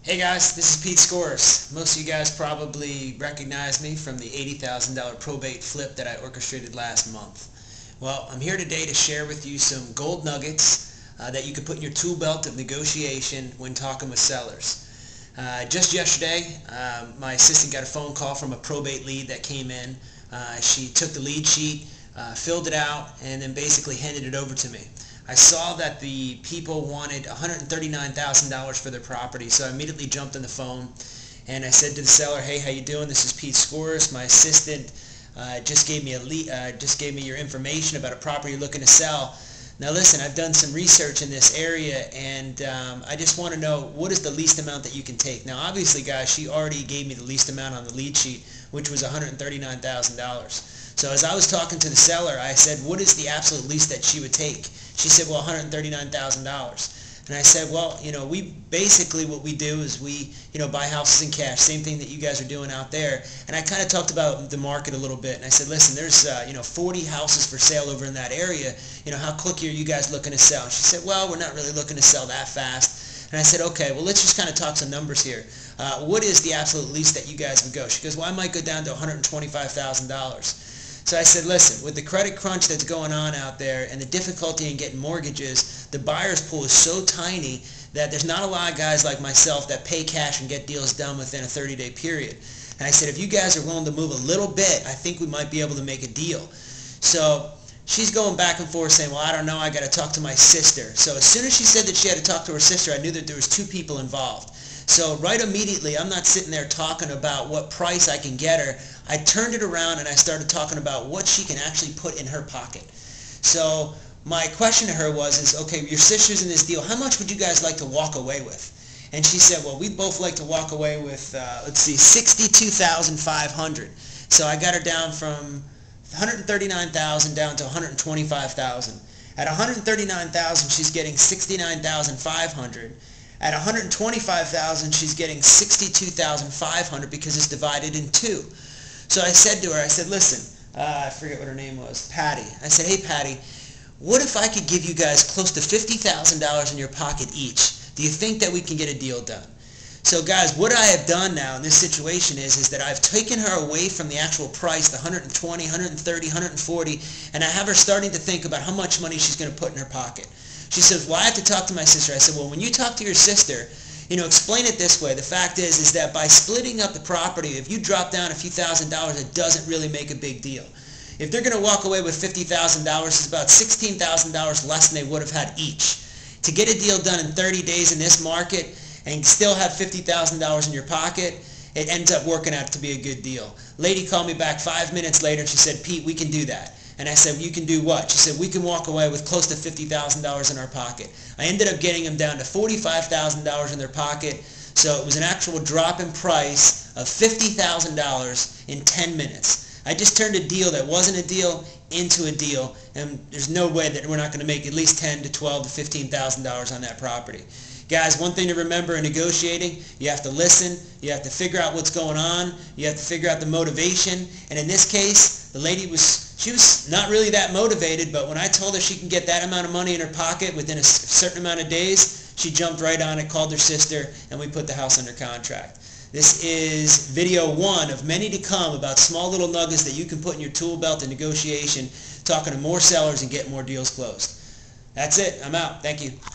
Hey guys, this is Pete Scores. Most of you guys probably recognize me from the $80,000 probate flip that I orchestrated last month. Well, I'm here today to share with you some gold nuggets that you can put in your tool belt of negotiation when talking with sellers. Just yesterday, my assistant got a phone call from a probate lead that came in. She took the lead sheet, filled it out, and then basically handed it over to me. I saw that the people wanted $139,000 for their property, so I immediately jumped on the phone and I said to the seller, "Hey, how you doing? This is Pete Scores. My assistant just gave me your information about a property you're looking to sell. Now listen, I've done some research in this area, and I just want to know what is the least amount that you can take." Now obviously, guys, she already gave me the least amount on the lead sheet, which was $139,000. So as I was talking to the seller, I said, what is the absolute least that she would take? She said, well, $139,000. And I said, well, what we do is we buy houses in cash, same thing that you guys are doing out there. And I kind of talked about the market a little bit, and I said, listen, there's 40 houses for sale over in that area. How quickly are you guys looking to sell? And she said, well, we're not really looking to sell that fast. And I said, okay, well, let's just kind of talk some numbers here. What is the absolute least that you guys would go? She goes, well, I might go down to $125,000. So I said, listen, with the credit crunch that's going on out there and the difficulty in getting mortgages, the buyer's pool is so tiny that there's not a lot of guys like myself that pay cash and get deals done within a 30-day period. And I said, if you guys are willing to move a little bit, I think we might be able to make a deal. So she's going back and forth saying, well, I don't know, I got to talk to my sister. So as soon as she said that she had to talk to her sister, I knew that there was two people involved. So right immediately, I'm not sitting there talking about what price I can get her. I turned it around and I started talking about what she can actually put in her pocket. So my question to her was, okay, your sister's in this deal. How much would you guys like to walk away with? And she said, well, we'd both like to walk away with, let's see, $62,500. So I got her down from $139,000 down to $125,000. At $139,000, she's getting $69,500. At $125,000, she's getting $62,500 because it's divided in two. So I said to her, I said, listen, I forget what her name was, Patty. I said, hey, Patty, what if I could give you guys close to $50,000 in your pocket each? Do you think that we can get a deal done? So guys, what I have done now in this situation is that I've taken her away from the actual price, the 120, 130, 140, and I have her starting to think about how much money she's going to put in her pocket. She says, well, I have to talk to my sister. I said, well, when you talk to your sister, explain it this way. The fact is that by splitting up the property, if you drop down a few $1,000s, it doesn't really make a big deal. If they're going to walk away with $50,000, it's about $16,000 less than they would have had each. To get a deal done in 30 days in this market and still have $50,000 in your pocket, it ends up working out to be a good deal. Lady called me back 5 minutes later and she said, Pete, we can do that. And I said, you can do what? She said, we can walk away with close to $50,000 in our pocket. I ended up getting them down to $45,000 in their pocket, so it was an actual drop in price of $50,000 in 10 minutes. I just turned a deal that wasn't a deal into a deal, and there's no way that we're not going to make at least $10,000 to $12,000 to $15,000 on that property. Guys, one thing to remember in negotiating, you have to listen, you have to figure out what's going on, you have to figure out the motivation, and in this case, the lady was not really that motivated, but when I told her she can get that amount of money in her pocket within a certain amount of days, she jumped right on it, called her sister, and we put the house under contract. This is video 1 of many to come about small little nuggets that you can put in your tool belt in negotiation, talking to more sellers and getting more deals closed. That's it. I'm out. Thank you.